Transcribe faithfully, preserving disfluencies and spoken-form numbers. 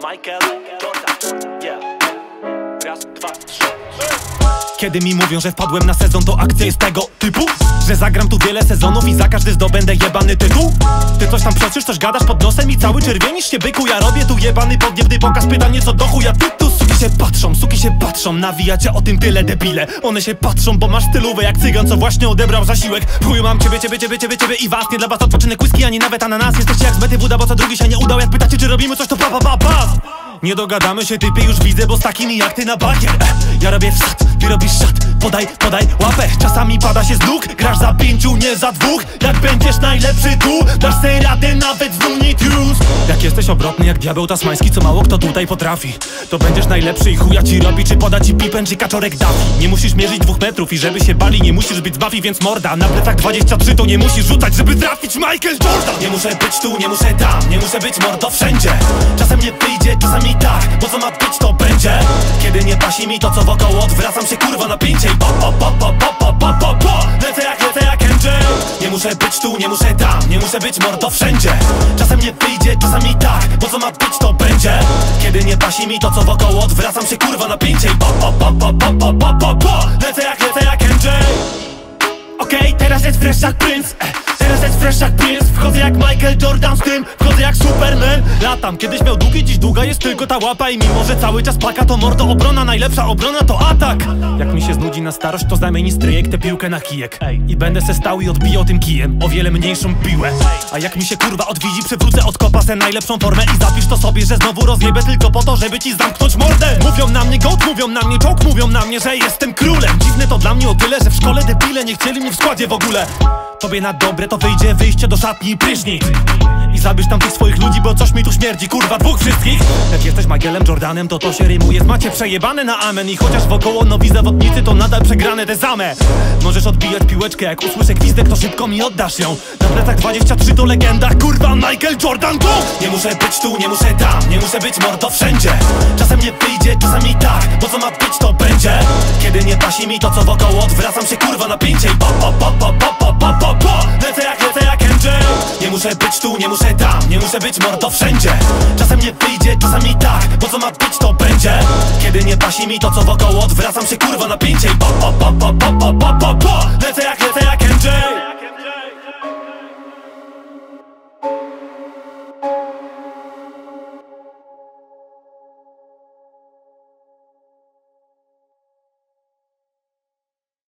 Michael Jordan, yeah. Raz, dwa, trzy. Kiedy mi mówią, że wpadłem na sezon, to akcja jest tego typu, że zagram tu wiele sezonów i za każdy zdobędę jebany tytuł. Ty coś tam przeczysz, coś gadasz pod nosem i cały czerwienisz się, byku. Ja robię tu jebany podniebny pokaz, pytanie co do chuja ty tu. Suki się patrzą, suki się patrzą, nawijacie o tym tyle debile. One się patrzą, bo masz stylówę jak cygan, co właśnie odebrał zasiłek. Chuju mam ciebie, ciebie, ciebie, ciebie, ciebie i was. Nie dla was odpoczynek whisky, ani nawet ananas. Jesteście jak z Betty Buda, bo co drugi się nie udał. Jak pytacie czy robimy coś, to pa pa pa pas. Nie dogadamy się, typy, już widzę, bo z takimi jak ty na bakier. Ja robię wsad, ty robisz szat. Podaj, podaj łapę, czasami pada się z nóg. Grasz za pięciu, nie za dwóch. Jak będziesz najlepszy tu, dasz sobie radę nawet z Looney Tunes. Jak jesteś obrotny jak diabeł tasmański, co mało kto tutaj potrafi, to będziesz najlepszy i chuja ci robi, czy poda ci pipen, czy kaczorek dafi. Nie musisz mierzyć dwóch metrów i żeby się bali, nie musisz być z Buffy, więc morda. Na plecach dwadzieścia trzy to nie musisz rzucać, żeby trafić Michael Jordan. Nie muszę być tu, nie muszę tam, nie muszę być mordo wszędzie. Czasem nie wyjdzie, czasami tak, bo co ma być to będzie. Kiedy nie pasi mi to co wokoło, odwracam się kurwa na pięcie i po po po po po po po po po lecę jak, lecę jak N J. Nie muszę być tu, nie muszę tam, nie muszę być mordo wszędzie. Czasem nie wyjdzie, czasami tak, bo co ma być to będzie. Kiedy nie pasi mi to co wokoło, odwracam się kurwa na pięcie i po po po po po po po po po lecę jak, lecę jak N J. Okej, okay, teraz jest fresh jak Prince, eh. Teraz jest fresh jak Prince. Wchodzę jak Michael Jordan z tym, wchodzę jak Superman. Latam, kiedyś miał długi, dziś długa jest tylko ta łapa. I mimo, że cały czas paka, to mordo obrona, najlepsza obrona to atak. Jak mi się znudzi na starość, to zamieni stryjek tę piłkę na kijek. I będę se stał i odbijał tym kijem o wiele mniejszą piłę. A jak mi się kurwa odwiedzi, przewrócę od kopa se najlepszą formę. I zapisz to sobie, że znowu rozjebę tylko po to, żeby ci zamknąć mordę. Mówią na mnie goat, mówią na mnie czołg, mówią na mnie, że jestem królem. Dziwne to dla mnie o tyle, że w szkole debile nie chcieli mnie w składzie w ogóle. Tobie na dobre to wyjdzie wyjście do szatni i prysznic. I zabierz tam tych swoich ludzi, bo coś mi tu śmierdzi, kurwa dwóch wszystkich. Jak jesteś Michaelem Jordanem, to to się rymuje, macie przejebane na amen. I chociaż wokoło nowi zawodnicy, to nadal przegrane te same. Możesz odbijać piłeczkę, jak usłyszę gwizdek, to szybko mi oddasz ją. Na plecach dwadzieścia trzy to legenda, kurwa Michael Jordan go! Nie muszę być tu, nie muszę tam, nie muszę być mordo wszędzie. Czasem nie wyjdzie, czasami tak, bo co ma być to będzie. Kiedy nie pasi mi to co wokoło, odwracam się kurwa na pięcie i po po po po po po po po po lecę jak, lecę jak N J. Nie muszę być tu, nie muszę tam, nie muszę być mordo wszędzie. Czasem nie wyjdzie, czasami tak, bo co ma być to będzie. Kiedy nie pasi mi to co wokoło, odwracam się kurwa na pięcie i po po po po po po po po lecę